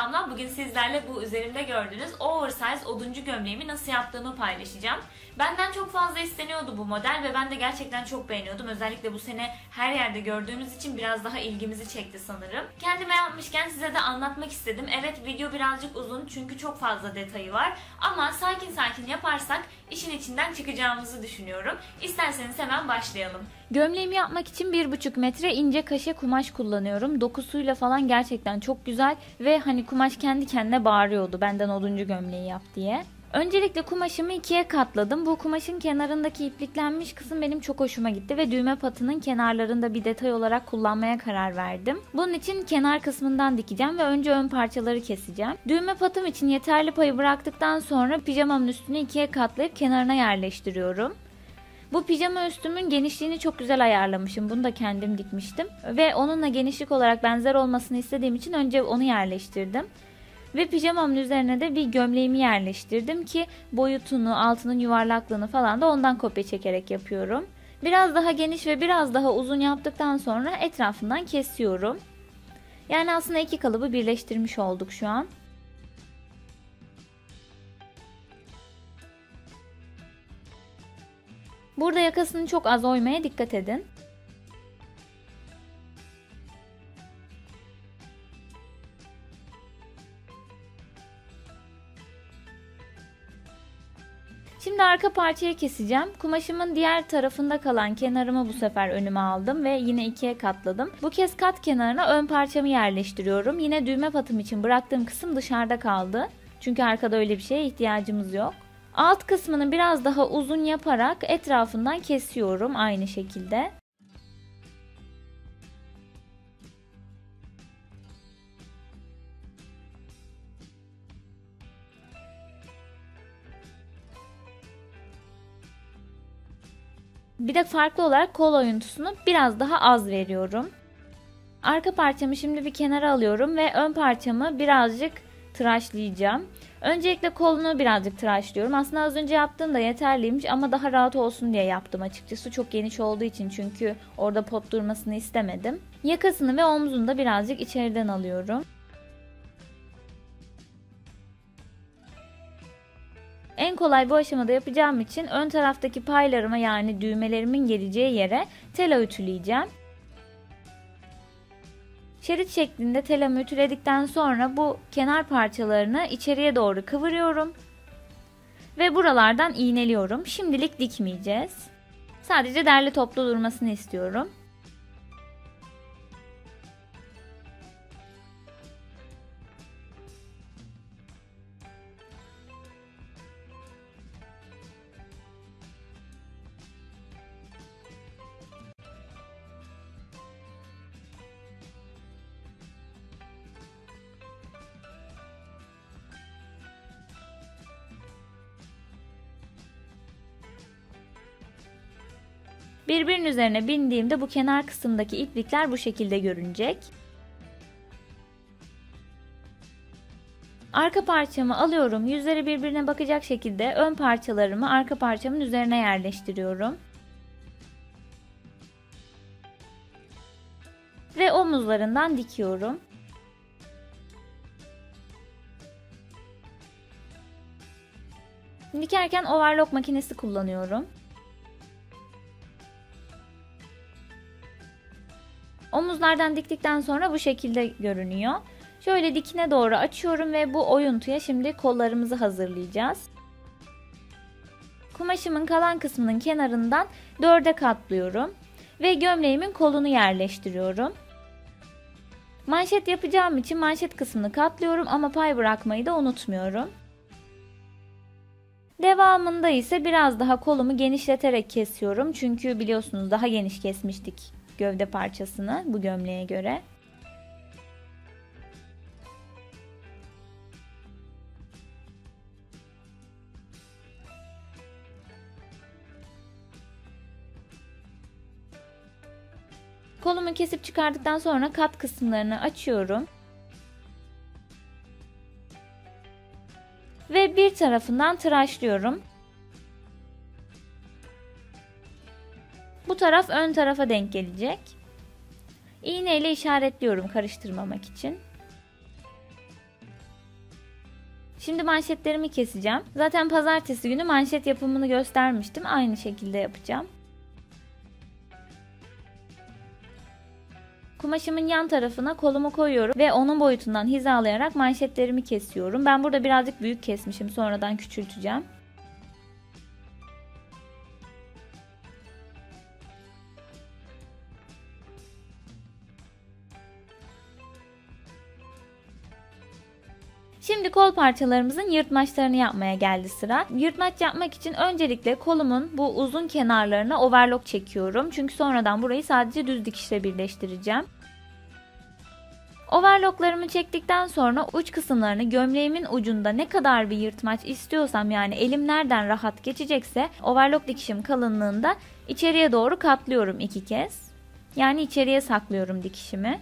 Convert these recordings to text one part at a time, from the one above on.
selamlar. Bugün sizlerle bu üzerimde gördüğünüz oversize oduncu gömleğimi nasıl yaptığımı paylaşacağım. Benden çok fazla isteniyordu bu model ve ben de gerçekten çok beğeniyordum. Özellikle bu sene her yerde gördüğümüz için biraz daha ilgimizi çekti sanırım. Kendime yapmışken size de anlatmak istedim. Evet, video birazcık uzun çünkü çok fazla detayı var. Ama sakin sakin yaparsak işin içinden çıkacağımızı düşünüyorum. İsterseniz hemen başlayalım. Gömleğimi yapmak için 1,5 metre ince kaşe kumaş kullanıyorum. Dokusuyla falan gerçekten çok güzel ve hani kumaş kendi kendine bağırıyordu benden oduncu gömleği yap diye. Öncelikle kumaşımı ikiye katladım. Bu kumaşın kenarındaki ipliklenmiş kısım benim çok hoşuma gitti ve düğme patının kenarlarında bir detay olarak kullanmaya karar verdim. Bunun için kenar kısmından dikeceğim ve önce ön parçaları keseceğim. Düğme patım için yeterli payı bıraktıktan sonra pijamamın üstünü ikiye katlayıp kenarına yerleştiriyorum. Bu pijama üstümün genişliğini çok güzel ayarlamışım. Bunu da kendim dikmiştim. Ve onunla genişlik olarak benzer olmasını istediğim için önce onu yerleştirdim. Ve pijamamın üzerine de bir gömleğimi yerleştirdim ki boyutunu, altının yuvarlaklığını falan da ondan kopya çekerek yapıyorum. Biraz daha geniş ve biraz daha uzun yaptıktan sonra etrafından kesiyorum. Yani aslında iki kalıbı birleştirmiş olduk şu an. Burada yakasını çok az oymaya dikkat edin. Şimdi arka parçayı keseceğim. Kumaşımın diğer tarafında kalan kenarımı bu sefer önüme aldım ve yine ikiye katladım. Bu kez kat kenarına ön parçamı yerleştiriyorum. Yine düğme patım için bıraktığım kısım dışarıda kaldı. Çünkü arkada öyle bir şeye ihtiyacımız yok. Alt kısmını biraz daha uzun yaparak etrafından kesiyorum aynı şekilde. Bir de farklı olarak kol oyuntusunu biraz daha az veriyorum. Arka parçamı şimdi bir kenara alıyorum ve ön parçamı birazcık tıraşlayacağım. Öncelikle kolunu birazcık tıraşlıyorum. Aslında az önce yaptığım da yeterliymiş ama daha rahat olsun diye yaptım açıkçası. Çok geniş olduğu için çünkü orada pot durmasını istemedim. Yakasını ve omzunu da birazcık içeriden alıyorum. En kolay bu aşamada yapacağım için ön taraftaki paylarıma yani düğmelerimin geleceği yere tela ütüleyeceğim. Şerit şeklinde telamı ütüledikten sonra bu kenar parçalarını içeriye doğru kıvırıyorum. Ve buralardan iğneliyorum. Şimdilik dikmeyeceğiz. Sadece derli toplu durmasını istiyorum. Birbirinin üzerine bindiğimde bu kenar kısımdaki iplikler bu şekilde görünecek. Arka parçamı alıyorum. Yüzleri birbirine bakacak şekilde ön parçalarımı arka parçamın üzerine yerleştiriyorum. Ve omuzlarından dikiyorum. Dikerken overlock makinesi kullanıyorum. Omuzlardan diktikten sonra bu şekilde görünüyor. Şöyle dikine doğru açıyorum ve bu oyuntuya şimdi kollarımızı hazırlayacağız. Kumaşımın kalan kısmının kenarından 4'e katlıyorum ve gömleğimin kolunu yerleştiriyorum. Manşet yapacağım için manşet kısmını katlıyorum ama pay bırakmayı da unutmuyorum. Devamında ise biraz daha kolumu genişleterek kesiyorum. Çünkü biliyorsunuz daha geniş kesmiştik gövde parçasını bu gömleğe göre. Kolumu kesip çıkardıktan sonra kat kısımlarını açıyorum. Ve bir tarafından tıraşlıyorum. Bu taraf ön tarafa denk gelecek. İğne ile işaretliyorum karıştırmamak için. Şimdi manşetlerimi keseceğim. Zaten pazartesi günü manşet yapımını göstermiştim. Aynı şekilde yapacağım. Kumaşımın yan tarafına kolumu koyuyorum ve onun boyutundan hizalayarak manşetlerimi kesiyorum. Ben burada birazcık büyük kesmişim. Sonradan küçülteceğim. Şimdi kol parçalarımızın yırtmaçlarını yapmaya geldi sıra. Yırtmaç yapmak için öncelikle kolumun bu uzun kenarlarına overlock çekiyorum. Çünkü sonradan burayı sadece düz dikişle birleştireceğim. Overlocklarımı çektikten sonra uç kısımlarını gömleğimin ucunda ne kadar bir yırtmaç istiyorsam, yani elim nereden rahat geçecekse overlock dikişim kalınlığında içeriye doğru katlıyorum 2 kez. Yani içeriye saklıyorum dikişimi.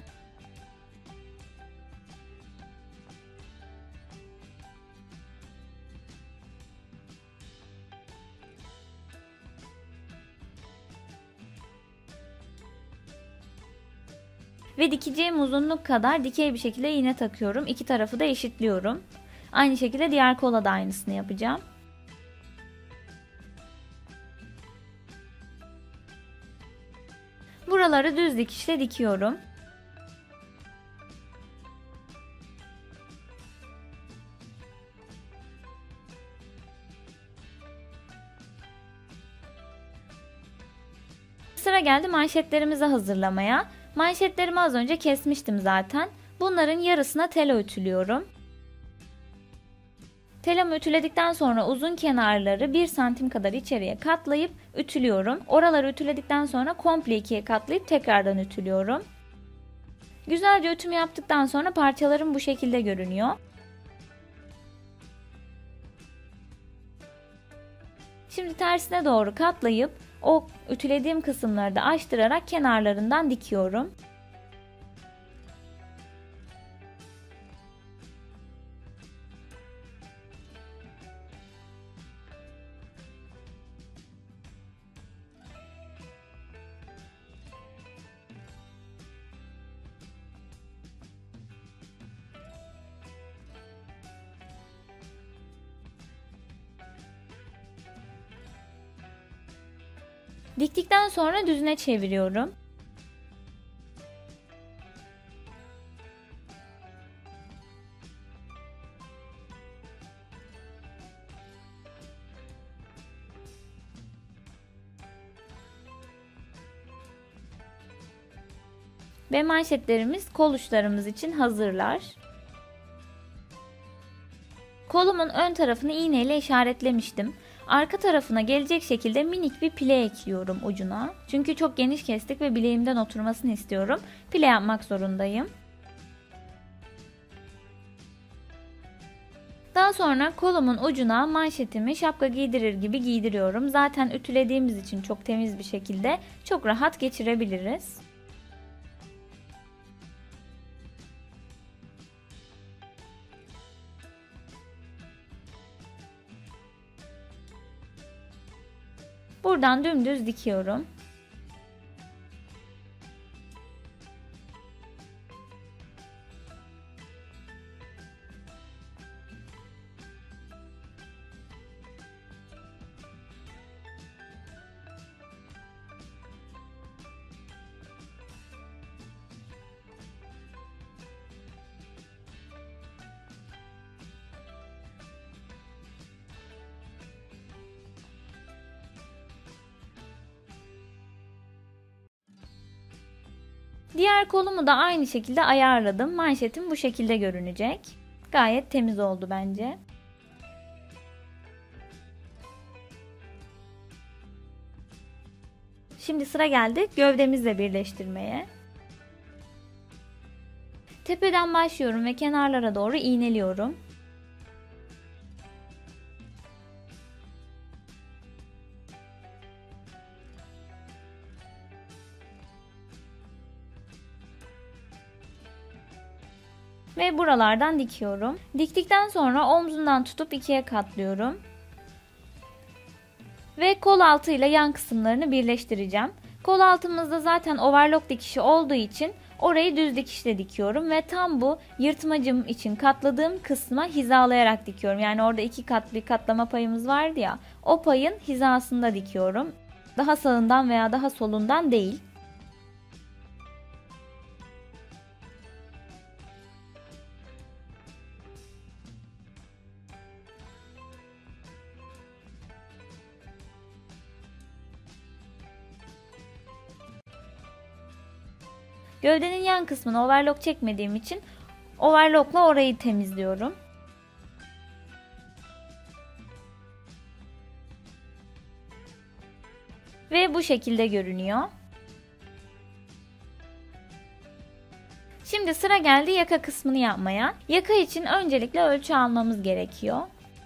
Ve dikeceğim uzunluk kadar dikey bir şekilde iğne takıyorum. İki tarafı da eşitliyorum. Aynı şekilde diğer kola da aynısını yapacağım. Buraları düz dikişle dikiyorum. Sıra geldi manşetlerimizi hazırlamaya. Manşetlerimi az önce kesmiştim zaten. Bunların yarısına tela ütülüyorum. Telamı ütüledikten sonra uzun kenarları 1 santim kadar içeriye katlayıp ütülüyorum. Oraları ütüledikten sonra komple ikiye katlayıp tekrardan ütülüyorum. Güzelce ütümü yaptıktan sonra parçalarım bu şekilde görünüyor. Şimdi tersine doğru katlayıp o ütülediğim kısımları da açtırarak kenarlarından dikiyorum. Diktikten sonra düzüne çeviriyorum. Ve manşetlerimiz kol uçlarımız için hazırlar. Kolumun ön tarafını iğneyle işaretlemiştim. Arka tarafına gelecek şekilde minik bir pile ekliyorum ucuna. Çünkü çok geniş kestik ve bileğimden oturmasını istiyorum. Pile yapmak zorundayım. Daha sonra kolumun ucuna manşetimi şapka giydirir gibi giydiriyorum. Zaten ütülediğimiz için çok temiz bir şekilde çok rahat geçirebiliriz. Buradan dümdüz dikiyorum. Diğer kolumu da aynı şekilde ayarladım. Manşetim bu şekilde görünecek. Gayet temiz oldu bence. Şimdi sıra geldi gövdemizle birleştirmeye. Tepeden başlıyorum ve kenarlara doğru iğneliyorum. Ve buralardan dikiyorum. Diktikten sonra omzundan tutup ikiye katlıyorum. Ve kol altı ile yan kısımlarını birleştireceğim. Kol altımızda zaten overlock dikişi olduğu için orayı düz dikişle dikiyorum ve tam bu yırtmacım için katladığım kısma hizalayarak dikiyorum. Yani orada 2 kat bir katlama payımız vardı ya, o payın hizasında dikiyorum. Daha sağından veya daha solundan değil. Gövdenin yan kısmını overlock çekmediğim için overlockla orayı temizliyorum. Ve bu şekilde görünüyor. Şimdi sıra geldi yaka kısmını yapmaya. Yaka için öncelikle ölçü almamız gerekiyor.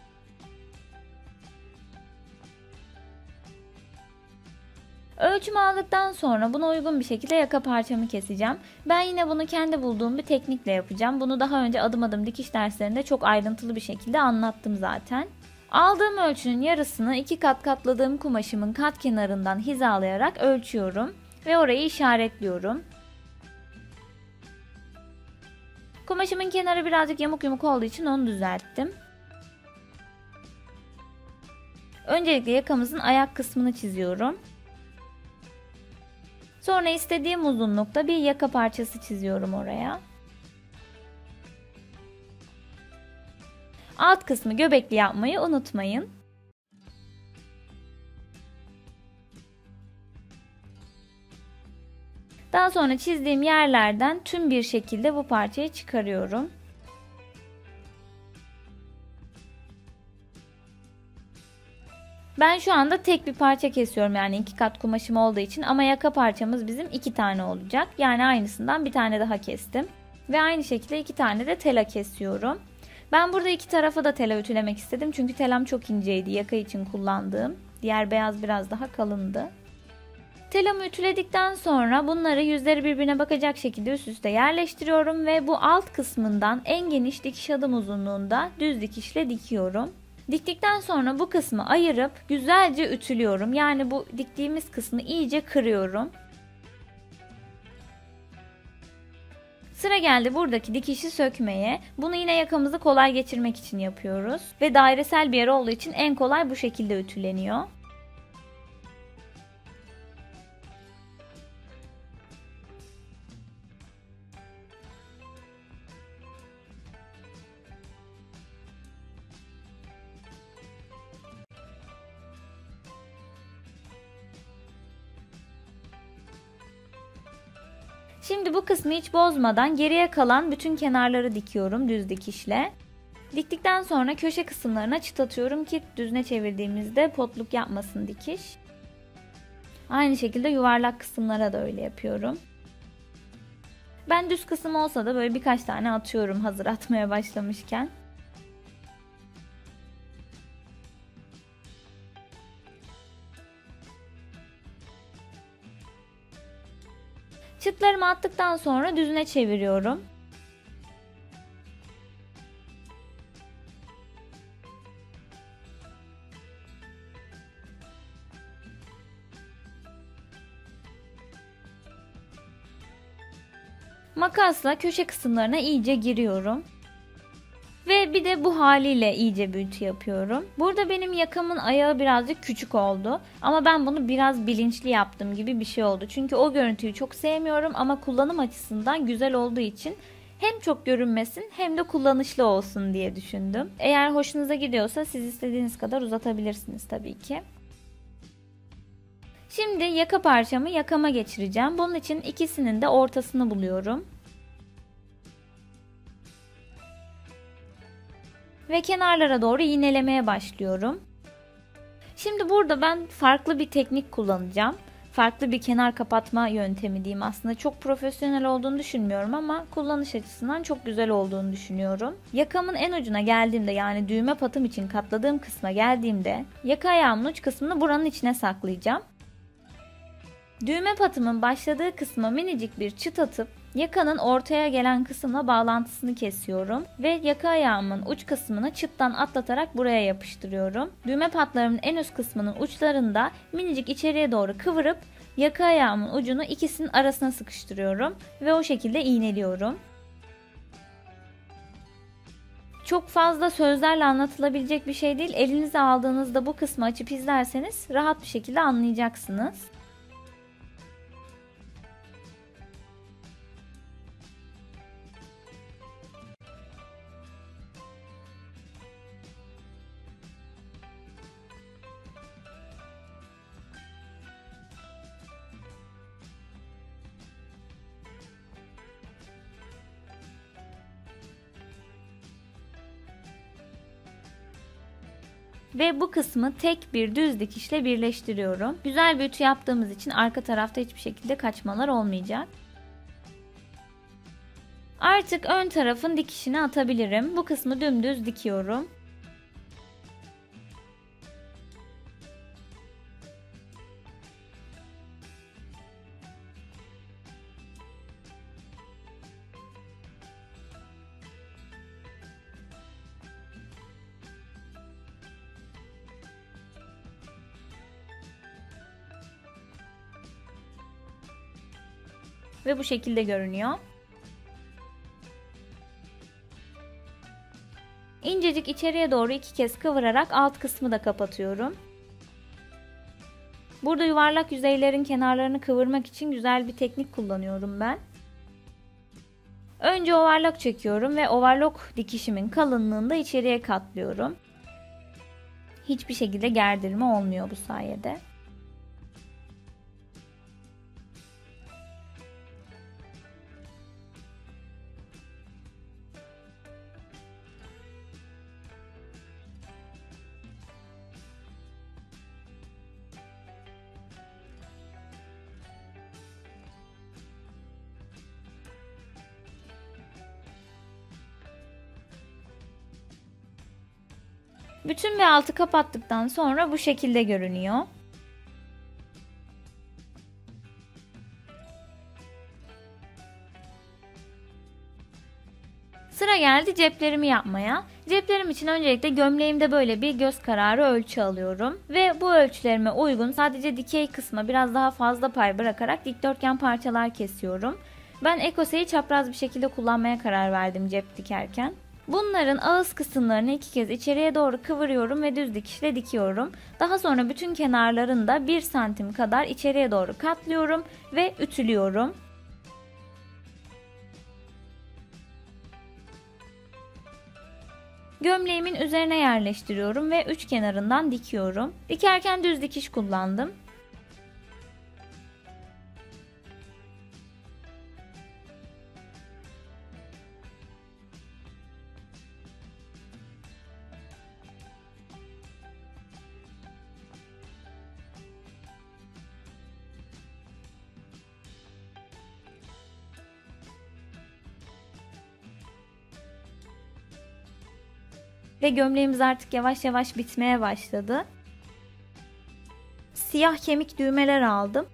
Ölçümü aldıktan sonra buna uygun bir şekilde yaka parçamı keseceğim. Ben yine bunu kendi bulduğum bir teknikle yapacağım. Bunu daha önce adım adım dikiş derslerinde çok ayrıntılı bir şekilde anlattım zaten. Aldığım ölçünün yarısını 2 kat katladığım kumaşımın kat kenarından hizalayarak ölçüyorum ve orayı işaretliyorum. Kumaşımın kenarı birazcık yamuk yumuk olduğu için onu düzelttim. Öncelikle yakamızın ayak kısmını çiziyorum. Sonra istediğim uzunlukta bir yaka parçası çiziyorum oraya. Alt kısmı göbekli yapmayı unutmayın. Daha sonra çizdiğim yerlerden tüm bir şekilde bu parçayı çıkarıyorum. Ben şu anda tek bir parça kesiyorum, yani 2 kat kumaşım olduğu için, ama yaka parçamız bizim 2 tane olacak. Yani aynısından bir tane daha kestim. Ve aynı şekilde 2 tane de tela kesiyorum. Ben burada 2 tarafa da tela ütülemek istedim. Çünkü telam çok inceydi yaka için kullandığım. Diğer beyaz biraz daha kalındı. Telamı ütüledikten sonra bunları yüzleri birbirine bakacak şekilde üst üste yerleştiriyorum. Ve bu alt kısmından en geniş dikiş adım uzunluğunda düz dikişle dikiyorum. Diktikten sonra bu kısmı ayırıp güzelce ütülüyorum. Yani bu diktiğimiz kısmı iyice kırıyorum. Sıra geldi buradaki dikişi sökmeye. Bunu yine yakamızı kolay geçirmek için yapıyoruz. Ve dairesel bir yer olduğu için en kolay bu şekilde ütüleniyor. Şimdi bu kısmı hiç bozmadan geriye kalan bütün kenarları dikiyorum düz dikişle. Diktikten sonra köşe kısımlarına çıt atıyorum ki düzüne çevirdiğimizde potluk yapmasın dikiş. Aynı şekilde yuvarlak kısımlara da öyle yapıyorum. Ben düz kısım olsa da böyle birkaç tane atıyorum hazır atmaya başlamışken. Çıtlarımı attıktan sonra düzüne çeviriyorum. Makasla köşe kısımlarına iyice giriyorum. Ve bir de bu haliyle iyice bir ütü yapıyorum. Burada benim yakamın ayağı birazcık küçük oldu. Ama ben bunu biraz bilinçli yaptım gibi bir şey oldu. Çünkü o görüntüyü çok sevmiyorum ama kullanım açısından güzel olduğu için hem çok görünmesin hem de kullanışlı olsun diye düşündüm. Eğer hoşunuza gidiyorsa siz istediğiniz kadar uzatabilirsiniz tabii ki. Şimdi yaka parçamı yakama geçireceğim. Bunun için ikisinin de ortasını buluyorum. Ve kenarlara doğru iğnelemeye başlıyorum. Şimdi burada ben farklı bir teknik kullanacağım. Farklı bir kenar kapatma yöntemi diyeyim aslında. Çok profesyonel olduğunu düşünmüyorum ama kullanış açısından çok güzel olduğunu düşünüyorum. Yakamın en ucuna geldiğimde, yani düğme patım için katladığım kısma geldiğimde yaka ayağımın uç kısmını buranın içine saklayacağım. Düğme patımın başladığı kısma minicik bir çıt atıp yakanın ortaya gelen kısımla bağlantısını kesiyorum ve yaka ayağımın uç kısmını çıttan atlatarak buraya yapıştırıyorum. Düğme patlarımın en üst kısmının uçlarında minicik içeriye doğru kıvırıp Yaka ayağımın ucunu ikisinin arasına sıkıştırıyorum ve o şekilde iğneliyorum. Çok fazla sözlerle anlatılabilecek bir şey değil. Elinize aldığınızda bu kısmı açıp izlerseniz rahat bir şekilde anlayacaksınız. Ve bu kısmı tek bir düz dikişle birleştiriyorum. Güzel bir ütü yaptığımız için arka tarafta hiçbir şekilde kaçmalar olmayacak. Artık ön tarafın dikişini atabilirim. Bu kısmı dümdüz dikiyorum. Ve bu şekilde görünüyor. İncecik içeriye doğru 2 kez kıvırarak alt kısmı da kapatıyorum. Burada yuvarlak yüzeylerin kenarlarını kıvırmak için güzel bir teknik kullanıyorum ben. Önce overlock çekiyorum ve overlock dikişimin kalınlığını da içeriye katlıyorum. Hiçbir şekilde gerdirme olmuyor bu sayede. Bütün bir altı kapattıktan sonra bu şekilde görünüyor. Sıra geldi ceplerimi yapmaya. Ceplerim için öncelikle gömleğimde böyle bir göz kararı ölçü alıyorum. Ve bu ölçülerime uygun sadece dikey kısma biraz daha fazla pay bırakarak dikdörtgen parçalar kesiyorum. Ben ekoseyi çapraz bir şekilde kullanmaya karar verdim cep dikerken. Bunların ağız kısımlarını 2 kez içeriye doğru kıvırıyorum ve düz dikişle dikiyorum. Daha sonra bütün kenarlarını da 1 santim kadar içeriye doğru katlıyorum ve ütülüyorum. Gömleğimin üzerine yerleştiriyorum ve 3 kenarından dikiyorum. Dikerken düz dikiş kullandım. Ve gömleğimiz artık yavaş yavaş bitmeye başladı. Siyah kemik düğmeler aldım.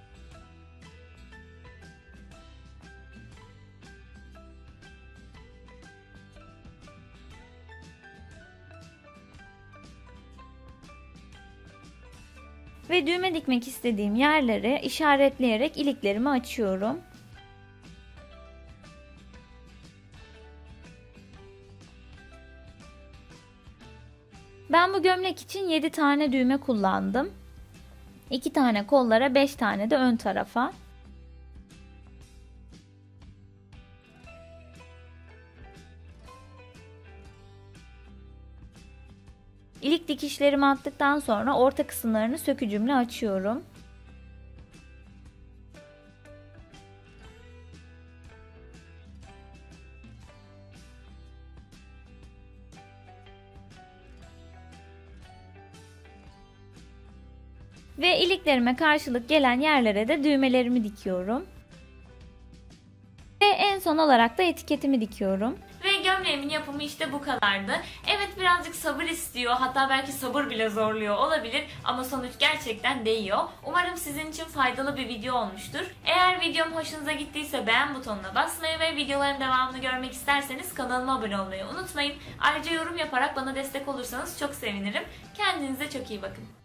Ve düğme dikmek istediğim yerleri işaretleyerek iliklerimi açıyorum. Ben bu gömlek için 7 tane düğme kullandım. 2 tane kollara, 5 tane de ön tarafa. İlik dikişlerimi attıktan sonra orta kısımlarını sökücümle açıyorum. Ve iliklerime karşılık gelen yerlere de düğmelerimi dikiyorum. Ve en son olarak da etiketimi dikiyorum. Ve gömleğimin yapımı işte bu kadardı. Evet, birazcık sabır istiyor, hatta belki sabır bile zorluyor olabilir ama sonuç gerçekten değiyor. Umarım sizin için faydalı bir video olmuştur. Eğer videom hoşunuza gittiyse beğen butonuna basmayı ve videoların devamını görmek isterseniz kanalıma abone olmayı unutmayın. Ayrıca yorum yaparak bana destek olursanız çok sevinirim. Kendinize çok iyi bakın.